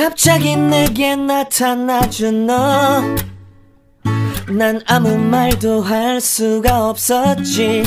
갑자기 내게 나타나준 너, 난 아무 말도 할 수가 없었지.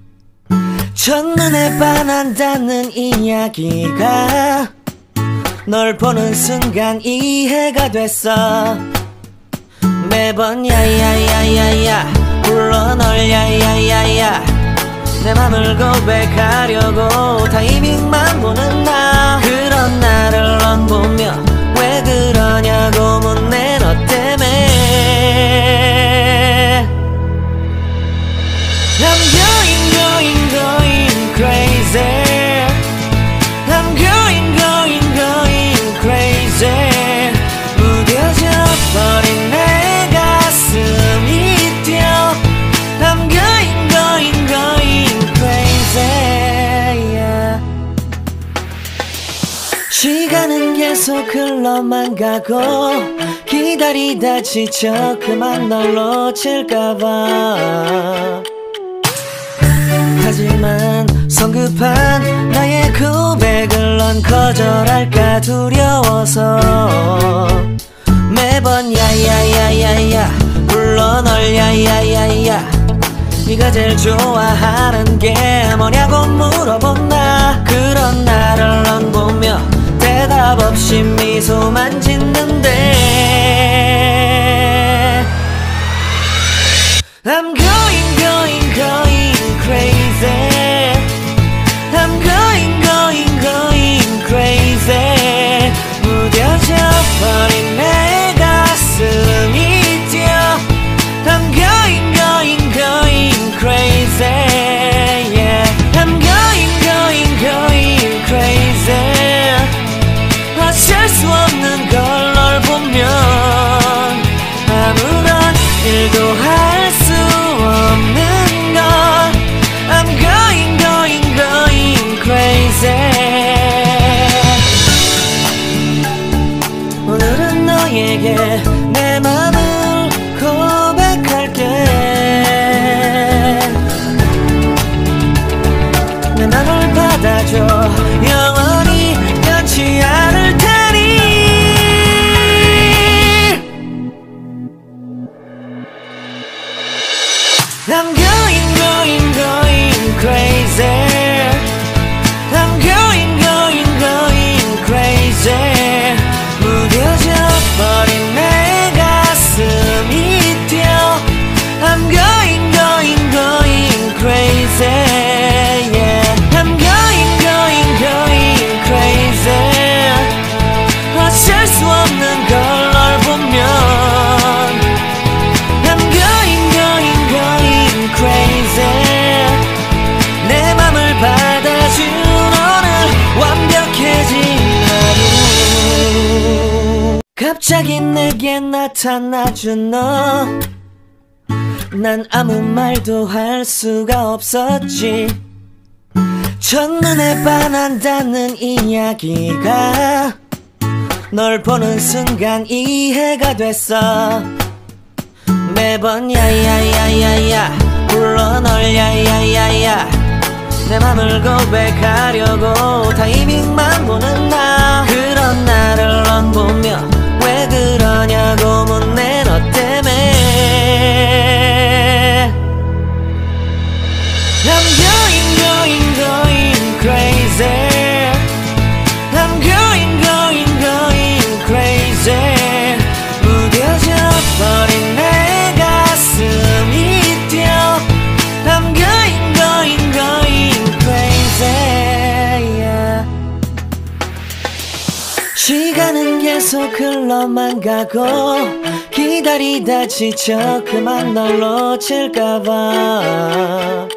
첫눈에 반한다는 이야기가 널 보는 순간 이해가 됐어. 매번 야야야야야 불러 널 야야야야, 내 맘을 고백하려고 타이밍만 보는 나. 그런 나를 넌 보며 왜 그러냐고 묻네. 너 때문에 I'm going crazy. I'm going crazy. 무뎌져 버린 내 가슴이 뛰어. I'm going crazy, yeah. 시간은 계속 흘러만 가고 기다리다 지쳐 그만 널 놓칠까봐. 하지만 성급한 나의 고백을 넌 거절할까 두려워서 매번 야야야야야 불러 널 야야야야. 네가 제일 좋아하는 게 뭐냐고 물어본 나. 그런 나를 넌 보며 대답 없이 미소만 짓는데 I'm going crazy. I'm going crazy. 무뎌져 버린 내 가슴이 뛰어. I'm going crazy, yeah. I'm going crazy. 어쩔 수 없는 걸 널 보면 아무런 일도 할 수 없는 걸. I'm going crazy. 오늘은 너에게 내 맘을 고백할게. 내 맘을 받아줘. 영원히 변치 않을 테니. I'm going crazy. I'm going crazy. 무뎌져 버린 내 가슴이 뛰어. I'm going crazy, yeah. I'm going crazy. 어쩔 수 없는 걸 널 보면 I'm going crazy. 내 맘을 받아준 오늘 완벽해진 하루. 갑자기 내게 나타나준 너, 난 아무 말도 할 수가 없었지. 첫눈에 반한다는 이야기가 널 보는 순간 이해가 됐어. 매번 야야야야야 불러 널 야야야야, 내 맘을 고백하려고 타이밍만 보는 나. 그런 나를 넌 보며 왜 그러냐고 묻네. 너 때문에 I'm going crazy. I'm going crazy. 무뎌져 버린 내 가슴이 뛰어. I'm going crazy, yeah. 시간은 계속 흘러만 가고 기다리다 지쳐 그만 널 놓칠까봐.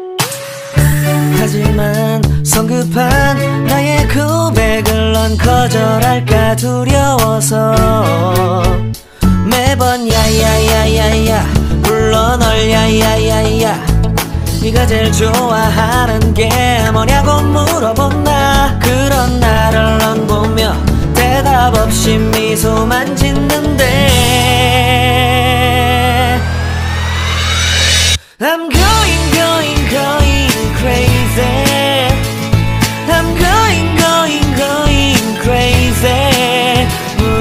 하지만 성급한 나의 고백을 넌 거절할까 두려워서 매번 야야야야야 불러 널 야야야야. 네가 제일 좋아하는 게 뭐냐고 물어본 나. 그런 나를 넌 보며 대답 없이 미소만 짓는데 I'm going crazy. I'm going crazy.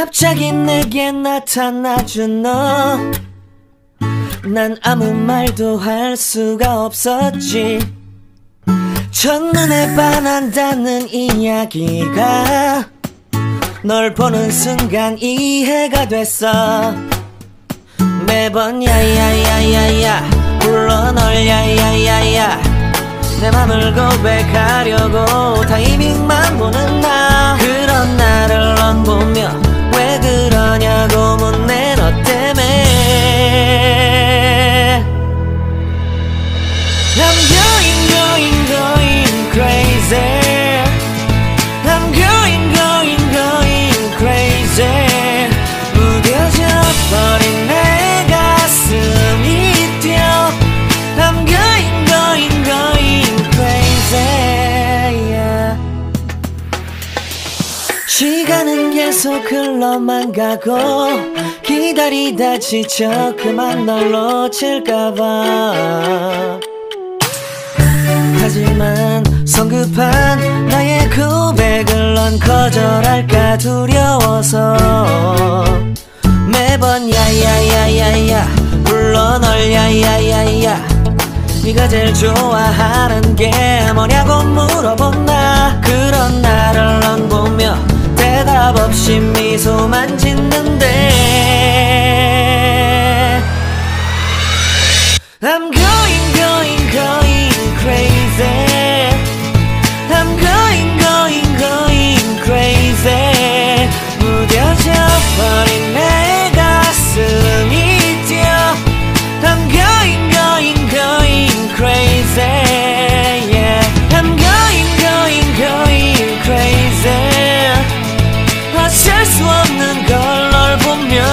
갑자기 내게 나타나준 너, 난 아무 말도 할 수가 없었지. 첫눈에 반한다는 이야기가 널 보는 순간 이해가 됐어. 매번 야야야야야 불러 널 야야야야, 내 맘을 고백하려고 타이밍만 보는 나. 그런 나를 넌 보며 왜 그러냐고 묻네. 너 때문에 I'm going going going crazy. I'm going going going crazy. 무뎌져 버린 내 가슴이 뛰어. I'm going going going crazy, yeah. 시간은 계속 흘러만 가고 기다리다 지쳐 그만 널 놓칠까봐. 하지만 성급한 나의 고백을 넌 거절할까 두려워서 매번 야야야야야 불러 널 야야야야. 네가 제일 좋아하는 게 뭐냐고 물어본 나. 그런 나를 넌 보며 대답 없이 미소만 짓는데 I'm going going going crazy. I'm going going going crazy. 무뎌져 버린 내 가슴이 뛰어. I'm going going going crazy, yeah. I'm going going going crazy. 어쩔 수 없는 걸 널 보면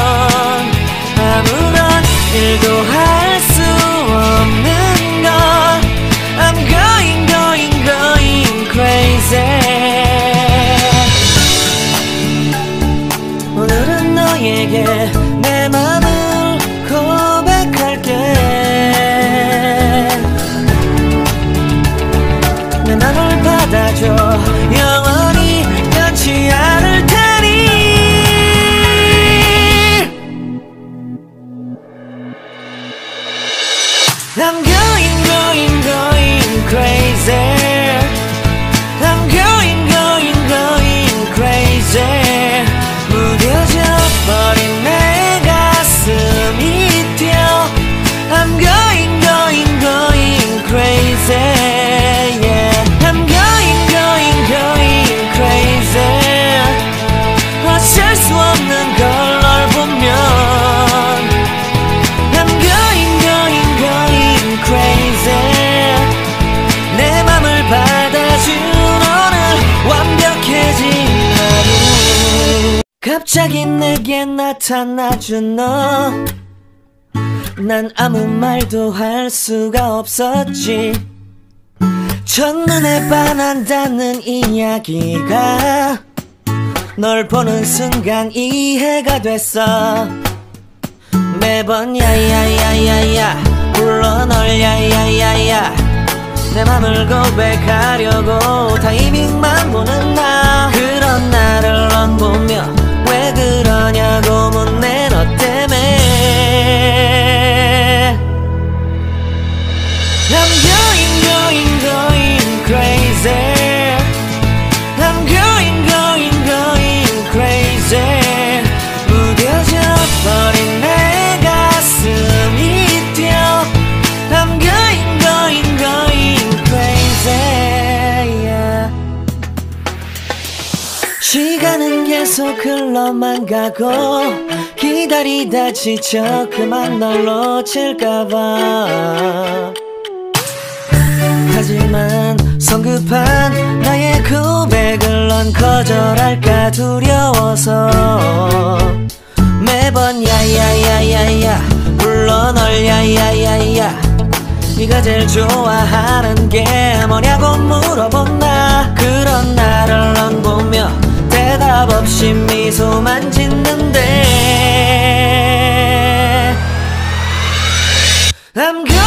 아무런 일도 할 수 없는 걸. I'm going going going crazy. 오늘은 너에게 내 맘을 고백할게. 내 맘을 받아줘. 영원히 변치 않을 테니. I'm going going going crazy. I'm going going going crazy. 무뎌져 버린 내 가슴이 뛰어. I'm going going going crazy, yeah. I'm going going going crazy. 어쩔 수 없는 걸 널 보면 I'm going going going crazy. 내 맘을 받아준 오늘 완벽해진 하루. 갑자기 내게 나타나준 너, 난 아무 말도 할 수가 없었지. 첫눈에 반한다는 이야기가 널 보는 순간 이해가 됐어. 매번 야야야야야 불러 널 야야야야, 내 맘을 고백하려고 타이밍만 보는 나. 그런 나를 넌 보며 왜 그러냐고 묻네. 너 때문에 I'm going going going crazy. I'm going going going crazy. 무뎌져 버린 내 가슴이 뛰어. I'm going going going crazy, yeah. 시간은 계속 흘러만 가고 기다리다 지쳐 그만 널 놓칠까봐. 하지만 성급한 나의 고백을 넌 거절할까 두려워서 매번 야야야야야 불러 널 야야야야. 네가 제일 좋아하는 게 뭐냐고 물어본 나. 그런 나를 넌 보며 대답 없이 미소만 짓는데 I'm good.